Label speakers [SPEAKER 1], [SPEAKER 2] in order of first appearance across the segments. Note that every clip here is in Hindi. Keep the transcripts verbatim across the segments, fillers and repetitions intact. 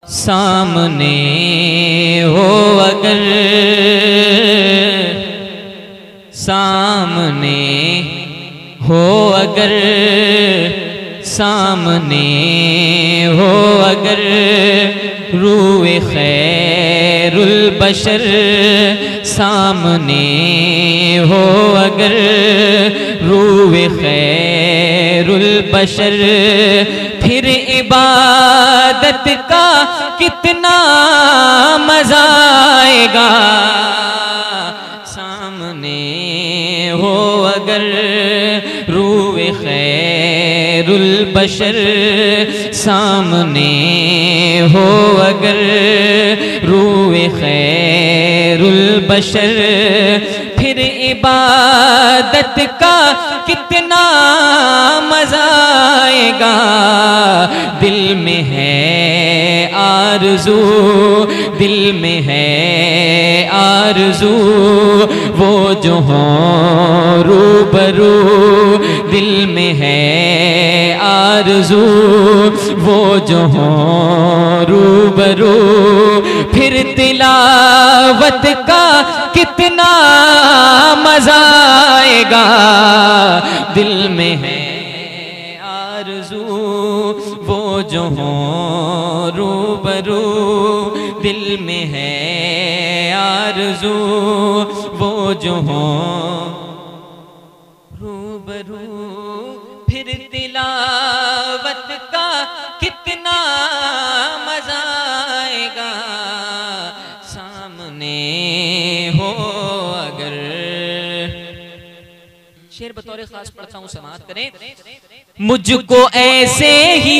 [SPEAKER 1] सामने हो अगर, सामने हो अगर, सामने हो अगर रूए खैरुल बशर, सामने हो अगर रूए खैरुल बशर, फिर इबादत का कितना मजा आएगा। सामने हो अगर रूए खैरुल बशर, सामने हो अगर रूए खैरुल बशर, फिर इबादत का कितना मजा आएगा। दिल में है आरज़ू, दिल में है आरज़ू, वो जो हो रूबरू, दिल में है आरज़ू, वो जो हो रूबरू, फिर तिलावत का कितना मजा आएगा। दिल में है आरज़ू, वो जो हो रूबरू, दिल में है आरज़ू, वो जो हो रूबरू, फिर तिलावत का कितना मजा आएगा। सामने हो अगर, शेर बतौर खास पढ़ता हूं, समाअत करें। मुझको ऐसे ही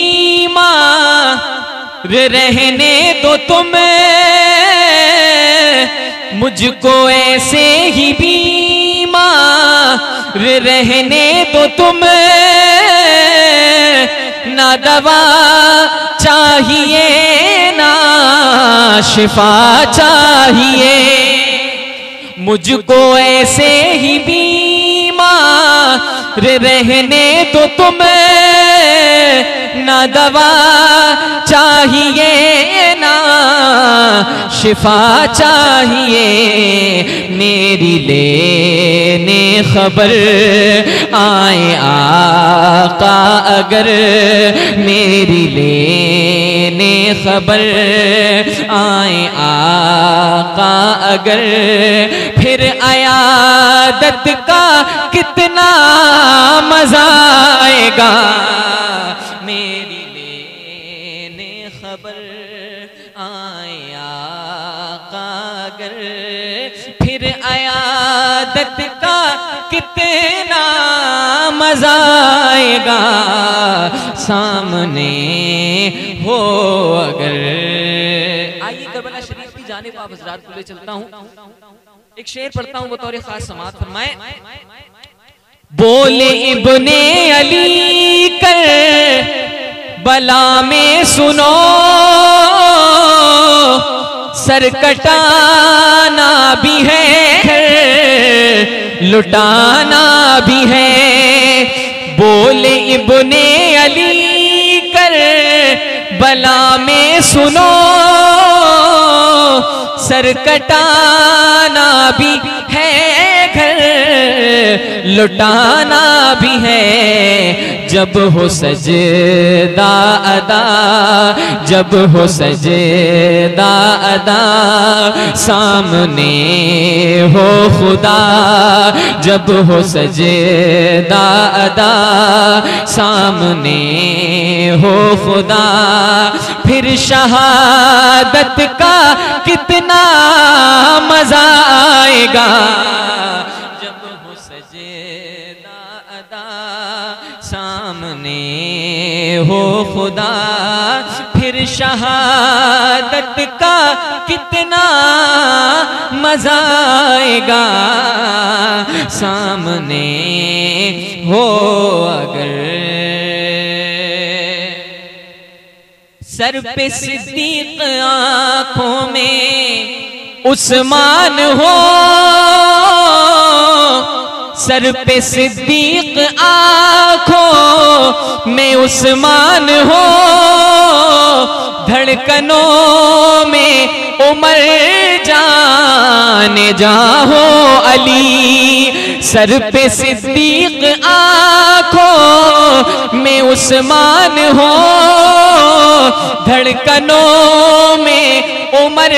[SPEAKER 1] बीमार रहने दो तुम, मुझको ऐसे ही बीमार रहने दो तुम, ना दवा चाहिए ना शिफा चाहिए। मुझको ऐसे ही बीमार रहने दो तुम, ना दवा चाहिए ना शिफा चाहिए। मेरी लेने खबर आए आका अगर, मेरी लेने खबर आए आका अगर, फिर अयादत का कितना मजा आएगा। मेरी लेने खबर आए आका अगर, फिर अयादत का कितना मजा आएगा। सामने हो अगर, आइए करबला शरीफ की जानिब आप हज़रात को ले चलता हूँ। एक शेर पढ़ता हूँ बतौर खास, समाअत फरमाए। बोले इब्ने अली कर बला में सुनो, सर कटाना भी है लुटाना भी है। बोले इब्ने अली कर बला में सुनो, सर कटाना भी है घर लुटाना भी है। जब हो सजदा अदा, जब हो सजदा अदा, सामने हो खुदा, जब हो सजदा अदा, सामने हो खुदा, फिर शहादत का कितना मजा आएगा। जब हो सजदा अदा, सामने हो खुदा, फिर शहादत का कितना मजा आएगा। सामने हो अगर, सर पे सिद्दीक आंखों में उस्मान हो, सर पे सिद्दीक आंखों में उस्मान हो, धड़कनों में उमर जाने जाहो अली, सर पे सिद्दीक आँखों में उस्मान हो, धड़कनों में उमर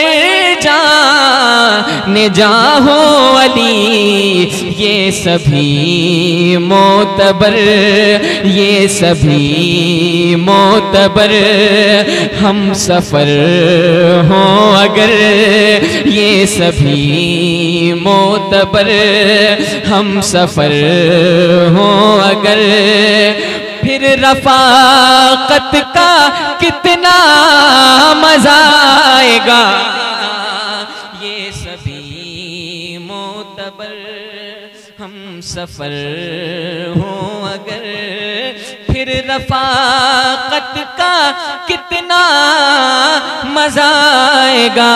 [SPEAKER 1] जाने जाहो अली, ये सभी मोतबर, ये सभी मोतबर हम सफर हो अगर, ये सभी मोतबर हम सफर हो अगर, फिर रफाकत का कितना मजा आएगा, ये सभी मोतबर हम सफर हो अगर, फिर रफाकत का कितना मजा आएगा,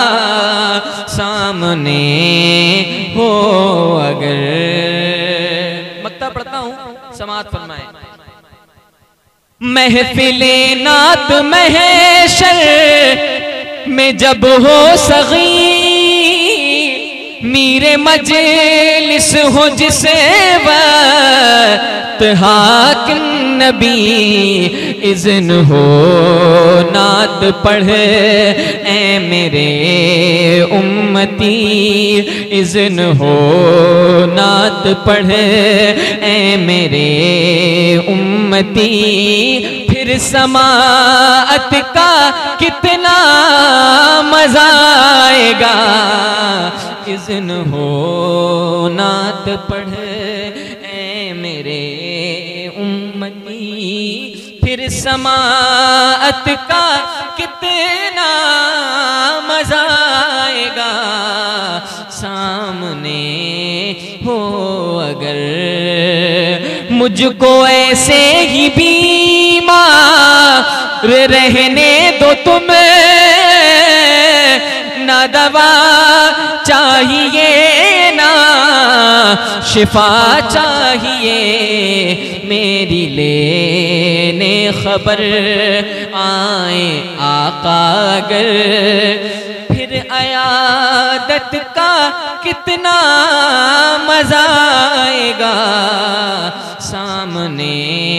[SPEAKER 1] सामने हो अगर। मक्ता पढ़ता हूं, समाअत फरमाए। महफिले नात महशर में जब हो सगी, मीरे मजलिस हो जिसे वक्त हाकिम नबी, इज़्न हो नात पढ़े ए मेरे उम्मती, इज़्न हो नात पढ़े ए मेरे उम्मती, फिर समाअत का कितना मजा आएगा, इज़्न हो नात पढ़े ए मेरे उम्मती, फिर समाअत का कितना मजा आएगा, सामने हो अगर। मुझको ऐसे ही बीमार रहने दो तुम, ना दवा चाहिए ना शिफा चाहिए, मेरी लेने खबर आए आका अगर, फिर अयादत का कितना मजा आएगा, सामने